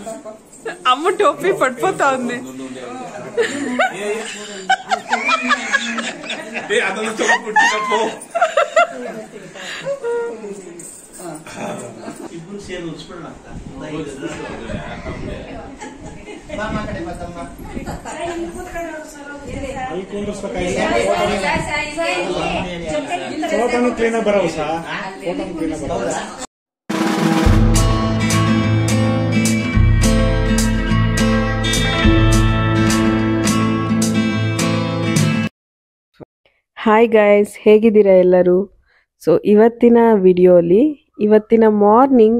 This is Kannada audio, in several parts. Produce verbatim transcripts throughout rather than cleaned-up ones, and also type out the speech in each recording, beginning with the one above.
అమ్మ టోపీ పడిపోతా ఉంది. ಕ್ಲೀನ್ ಬರವು ಸಾ ಕ್ಲೀನ್ ಬರವು. ಹಾಯ್ ಗಾಯ್ಸ್, ಹೇಗಿದ್ದೀರಾ ಎಲ್ಲರೂ? ಸೊ ಇವತ್ತಿನ ವಿಡಿಯೋಲಿ ಇವತ್ತಿನ ಮಾರ್ನಿಂಗ್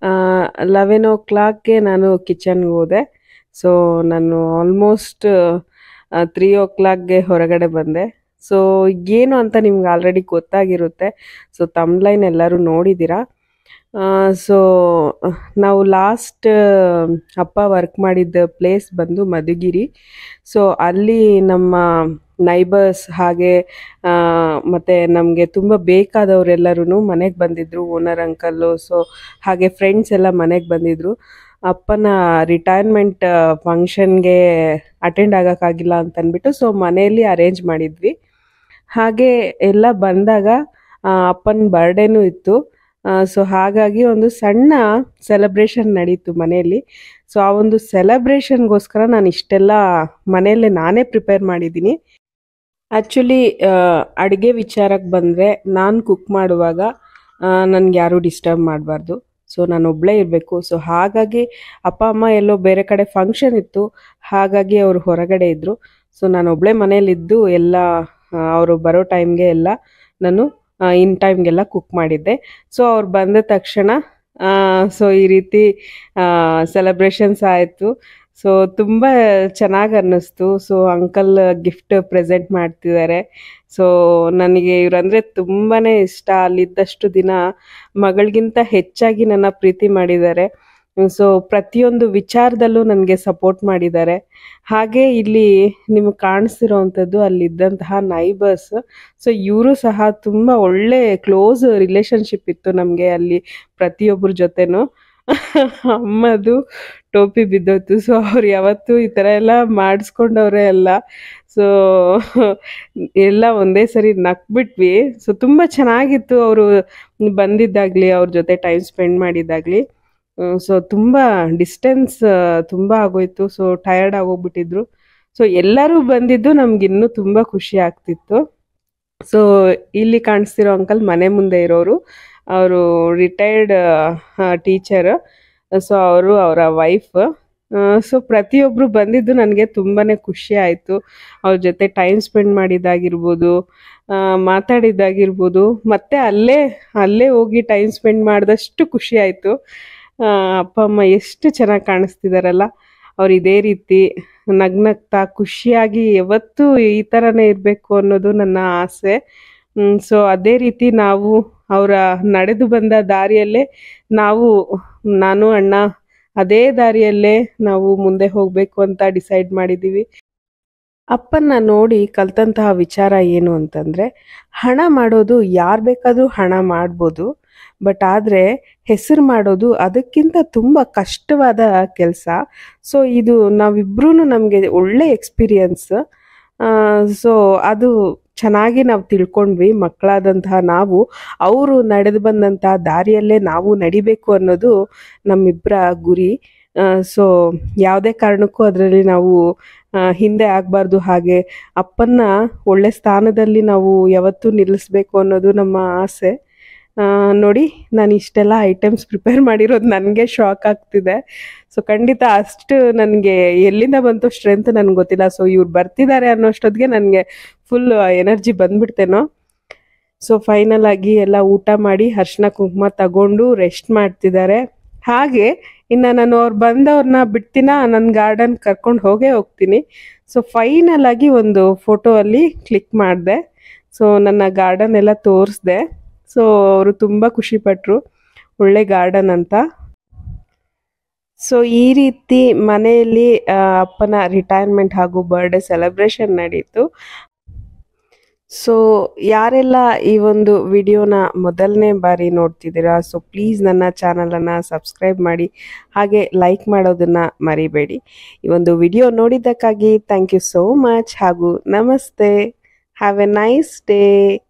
ಲೆವೆನ್ ಓ ಕ್ಲಾಕ್ಗೆ ನಾನು ಕಿಚನ್ಗೆ ಹೋದೆ. ಸೊ ನಾನು ಆಲ್ಮೋಸ್ಟ್ ತ್ರೀ ಓ ಕ್ಲಾಕ್ಗೆ ಹೊರಗಡೆ ಬಂದೆ. ಸೊ ಏನು ಅಂತ ನಿಮ್ಗೆ ಆಲ್ರೆಡಿ ಗೊತ್ತಾಗಿರುತ್ತೆ. ಸೊ ತಮ್ಲೈನ್ ಎಲ್ಲರೂ ನೋಡಿದ್ದೀರಾ. ಸೊ ನಾವು ಲಾಸ್ಟ್ ಅಪ್ಪ ವರ್ಕ್ ಮಾಡಿದ್ದ ಪ್ಲೇಸ್ ಬಂದು ಮಧುಗಿರಿ. ಸೊ ಅಲ್ಲಿ ನಮ್ಮ ನೈಬರ್ಸ್ ಹಾಗೆ ಮತ್ತು ನಮಗೆ ತುಂಬ ಬೇಕಾದವರೆಲ್ಲರೂ ಮನೆಗೆ ಬಂದಿದ್ದರು. ಓನರ್ ಅಂಕಲ್ಲು, ಸೊ ಹಾಗೆ ಫ್ರೆಂಡ್ಸ್ ಎಲ್ಲ ಮನೆಗೆ ಬಂದಿದ್ದರು. ಅಪ್ಪನ ರಿಟೈರ್ಮೆಂಟ್ ಫಂಕ್ಷನ್ಗೆ ಅಟೆಂಡ್ ಆಗೋಕ್ಕಾಗಿಲ್ಲ ಅಂತಂದ್ಬಿಟ್ಟು ಸೊ ಮನೆಯಲ್ಲಿ ಅರೇಂಜ್ ಮಾಡಿದ್ವಿ. ಹಾಗೆ ಎಲ್ಲ ಬಂದಾಗ ಅಪ್ಪನ ಬರ್ಡೇನೂ ಇತ್ತು. ಸೊ ಹಾಗಾಗಿ ಒಂದು ಸಣ್ಣ ಸೆಲೆಬ್ರೇಷನ್ ನಡೀತು ಮನೆಯಲ್ಲಿ. ಸೊ ಆ ಒಂದು ಸೆಲೆಬ್ರೇಷನ್ಗೋಸ್ಕರ ನಾನು ಇಷ್ಟೆಲ್ಲ ಮನೆಯಲ್ಲೇ ನಾನೇ ಪ್ರಿಪೇರ್ ಮಾಡಿದ್ದೀನಿ. ಆ್ಯಕ್ಚುಲಿ ಅಡುಗೆ ವಿಚಾರಕ್ಕೆ ಬಂದರೆ ನಾನು ಕುಕ್ ಮಾಡುವಾಗ ನನಗೆ ಯಾರೂ ಡಿಸ್ಟರ್ಬ್ ಮಾಡಬಾರ್ದು. ಸೊ ನಾನು ಒಬ್ಬಳೇ ಇರಬೇಕು. ಸೊ ಹಾಗಾಗಿ ಅಪ್ಪ ಅಮ್ಮ ಎಲ್ಲೋ ಬೇರೆ ಕಡೆ ಫಂಕ್ಷನ್ ಇತ್ತು, ಹಾಗಾಗಿ ಅವರು ಹೊರಗಡೆ ಇದ್ದರು. ಸೊ ನಾನು ಒಬ್ಬಳೇ ಮನೇಲಿದ್ದು ಎಲ್ಲ ಅವರು ಬರೋ ಟೈಮ್ಗೆ ಎಲ್ಲ ನಾನು ಇನ್ ಟೈಮ್ಗೆಲ್ಲ ಕುಕ್ ಮಾಡಿದ್ದೆ. ಸೊ ಅವ್ರು ಬಂದ ತಕ್ಷಣ ಸೊ ಈ ರೀತಿ ಸೆಲೆಬ್ರೇಷನ್ಸ್ ಆಯಿತು. ಸೊ ತುಂಬ ಚೆನ್ನಾಗಿ ಅನ್ನಿಸ್ತು. ಸೊ ಅಂಕಲ್ ಗಿಫ್ಟ್ ಪ್ರೆಸೆಂಟ್ ಮಾಡ್ತಿದ್ದಾರೆ. ಸೊ ನನಗೆ ಇವರಂದರೆ ತುಂಬಾ ಇಷ್ಟ. ಅಲ್ಲಿದ್ದಷ್ಟು ದಿನ ಮಗಳಿಗಿಂತ ಹೆಚ್ಚಾಗಿ ನನ್ನ ಪ್ರೀತಿ ಮಾಡಿದ್ದಾರೆ. ಸೊ ಪ್ರತಿಯೊಂದು ವಿಚಾರದಲ್ಲೂ ನನಗೆ ಸಪೋರ್ಟ್ ಮಾಡಿದ್ದಾರೆ. ಹಾಗೆ ಇಲ್ಲಿ ನಿಮಗೆ ಕಾಣಿಸ್ತಿರೋವಂಥದ್ದು ಅಲ್ಲಿದ್ದಂತಹ ನೈಬರ್ಸ್. ಸೊ ಇವರು ಸಹ ತುಂಬ ಒಳ್ಳೆ ಕ್ಲೋಸ್ ರಿಲೇಷನ್ಶಿಪ್ ಇತ್ತು ನಮಗೆ ಅಲ್ಲಿ ಪ್ರತಿಯೊಬ್ಬರ ಜೊತೆನೂ. ಅಮ್ಮದು ಟೋಪಿ ಬಿದ್ದೋಯ್ತು. ಸೊ ಅವ್ರು ಯಾವತ್ತೂ ಈ ಥರ ಎಲ್ಲ ಮಾಡಿಸ್ಕೊಂಡವ್ರೆ ಎಲ್ಲ. ಸೊ ಎಲ್ಲ ಒಂದೇ ಸರಿ ನಕ್ಬಿಟ್ವಿ. ಸೊ ತುಂಬ ಚೆನ್ನಾಗಿತ್ತು ಅವರು ಬಂದಿದ್ದಾಗಲಿ, ಅವ್ರ ಜೊತೆ ಟೈಮ್ ಸ್ಪೆಂಡ್ ಮಾಡಿದ್ದಾಗಲಿ. ಸೊ ತುಂಬ ಡಿಸ್ಟೆನ್ಸ್ ತುಂಬ ಆಗೋಯ್ತು. So tired ಆಗೋಗ್ಬಿಟ್ಟಿದ್ರು. ಸೊ ಎಲ್ಲರೂ ಬಂದಿದ್ದು ನಮಗಿನ್ನೂ ತುಂಬ ಖುಷಿ ಆಗ್ತಿತ್ತು. ಸೊ ಇಲ್ಲಿ ಕಾಣಿಸ್ತಿರೋ ಅಂಕಲ್ ಮನೆ ಮುಂದೆ ಇರೋರು, ಅವರು ರಿಟೈರ್ಡ್ ಟೀಚರ್. ಸೊ ಅವರು ಅವರ ವೈಫ್. ಸೊ ಪ್ರತಿಯೊಬ್ಬರು ಬಂದಿದ್ದು ನನಗೆ ತುಂಬಾ ಖುಷಿ ಆಯಿತು. ಅವ್ರ ಜೊತೆ ಟೈಮ್ ಸ್ಪೆಂಡ್ ಮಾಡಿದ್ದಾಗಿರ್ಬೋದು, ಮಾತಾಡಿದ್ದಾಗಿರ್ಬೋದು, ಮತ್ತು ಅಲ್ಲೇ ಅಲ್ಲೇ ಹೋಗಿ ಟೈಮ್ ಸ್ಪೆಂಡ್ ಮಾಡಿದಷ್ಟು ಖುಷಿ ಆಯಿತು. ಅಪ್ಪ ಅಮ್ಮ ಎಷ್ಟು ಚೆನ್ನಾಗಿ ಕಾಣಿಸ್ತಿದಾರಲ್ಲ. ಅವ್ರು ಇದೇ ರೀತಿ ನಗ್ನಗ್ತಾ ಖುಷಿಯಾಗಿ ಯಾವತ್ತೂ ಈ ಥರನೇ ಇರಬೇಕು ಅನ್ನೋದು ನನ್ನ ಆಸೆ. ಸೊ ಅದೇ ರೀತಿ ನಾವು ಅವರ ನಡೆದು ಬಂದ ದಾರಿಯಲ್ಲೇ ನಾವು ನಾನು ಅಣ್ಣ ಅದೇ ದಾರಿಯಲ್ಲೇ ನಾವು ಮುಂದೆ ಹೋಗಬೇಕು ಅಂತ ಡಿಸೈಡ್ ಮಾಡಿದ್ದೀವಿ. ಅಪ್ಪನ್ನ ನೋಡಿ ಕಲ್ತಂತಹ ವಿಚಾರ ಏನು ಅಂತಂದರೆ, ಹಣ ಮಾಡೋದು ಯಾರು ಬೇಕಾದರೂ ಹಣ ಮಾಡ್ಬೋದು, ಬಟ್ ಆದರೆ ಹೆಸರು ಮಾಡೋದು ಅದಕ್ಕಿಂತ ತುಂಬ ಕಷ್ಟವಾದ ಕೆಲಸ. ಸೊ ಇದು ನಾವಿಬ್ರೂ ನಮಗೆ ಒಳ್ಳೆ ಎಕ್ಸ್ಪೀರಿಯನ್ಸ್. ಸೊ ಅದು ಚೆನ್ನಾಗಿ ನಾವು ತಿಳ್ಕೊಂಡ್ವಿ. ಮಕ್ಕಳಾದಂತಹ ನಾವು ಅವರು ನಡೆದು ಬಂದಂತಹ ದಾರಿಯಲ್ಲೇ ನಾವು ನಡಿಬೇಕು ಅನ್ನೋದು ನಮ್ಮಿಬ್ಬರ ಗುರಿ. ಸೊ ಯಾವುದೇ ಕಾರಣಕ್ಕೂ ಅದರಲ್ಲಿ ನಾವು ಹಿಂದೆ ಆಗಬಾರ್ದು. ಹಾಗೆ ಅಪ್ಪನ್ನ ಒಳ್ಳೆ ಸ್ಥಾನದಲ್ಲಿ ನಾವು ಯಾವತ್ತೂ ನಿಲ್ಲಿಸ್ಬೇಕು ಅನ್ನೋದು ನಮ್ಮ ಆಸೆ. ನೋಡಿ, ನಾನು ಇಷ್ಟೆಲ್ಲ ಐಟಮ್ಸ್ ಪ್ರಿಪೇರ್ ಮಾಡಿರೋದು ನನಗೆ ಶಾಕ್ ಆಗ್ತಿದೆ. ಸೊ ಖಂಡಿತ ಅಷ್ಟು ನನಗೆ ಎಲ್ಲಿಂದ ಬಂತು ಸ್ಟ್ರೆಂತ್ ನನಗೆ ಗೊತ್ತಿಲ್ಲ. ಸೊ ಇವ್ರು ಬರ್ತಿದ್ದಾರೆ ಅನ್ನೋಷ್ಟೊತ್ತಿಗೆ ನನಗೆ ಫುಲ್ ಎನರ್ಜಿ ಬಂದ್ಬಿಡ್ತೇನೋ. ಸೊ ಫೈನಲ್ ಆಗಿ ಎಲ್ಲ ಊಟ ಮಾಡಿ ಅರಿಶಿನ ಕುಂಕುಮ ತಗೊಂಡು ರೆಸ್ಟ್ ಮಾಡ್ತಿದ್ದಾರೆ. ಹಾಗೆ ಇನ್ನು ನಾನು ಅವ್ರು ಬಂದವ್ರನ್ನ ಬಿಡ್ತೀನ, ನನ್ನ ಗಾರ್ಡನ್ ಕರ್ಕೊಂಡು ಹೋಗೇ ಹೋಗ್ತೀನಿ. ಸೊ ಫೈನಲ್ ಆಗಿ ಒಂದು ಫೋಟೋ ಅಲ್ಲಿ ಕ್ಲಿಕ್ ಮಾಡಿದೆ. ಸೊ ನನ್ನ ಗಾರ್ಡನ್ ಎಲ್ಲ ತೋರಿಸ್ದೆ. ಸೊ ಅವರು ತುಂಬ ಖುಷಿಪಟ್ಟರು, ಒಳ್ಳೆ ಗಾರ್ಡನ್ ಅಂತ. ಸೊ ಈ ರೀತಿ ಮನೆಯಲ್ಲಿ ಅಪ್ಪನ ರಿಟೈರ್ಮೆಂಟ್ ಹಾಗೂ ಬರ್ಡೇ ಸೆಲೆಬ್ರೇಷನ್ ನಡೀತು. ಸೊ ಯಾರೆಲ್ಲ ಈ ಒಂದು ವಿಡಿಯೋನ ಮೊದಲನೇ ಬಾರಿ ನೋಡ್ತಿದ್ದೀರಾ, ಸೊ ಪ್ಲೀಸ್ ನನ್ನ ಚಾನಲನ್ನು ಸಬ್ಸ್ಕ್ರೈಬ್ ಮಾಡಿ, ಹಾಗೆ ಲೈಕ್ ಮಾಡೋದನ್ನು ಮರಿಬೇಡಿ. ಈ ಒಂದು ವಿಡಿಯೋ ನೋಡಿದ್ದಕ್ಕಾಗಿ ಥ್ಯಾಂಕ್ ಯು ಸೋ ಮಚ್ ಹಾಗೂ ನಮಸ್ತೆ. Have a nice day.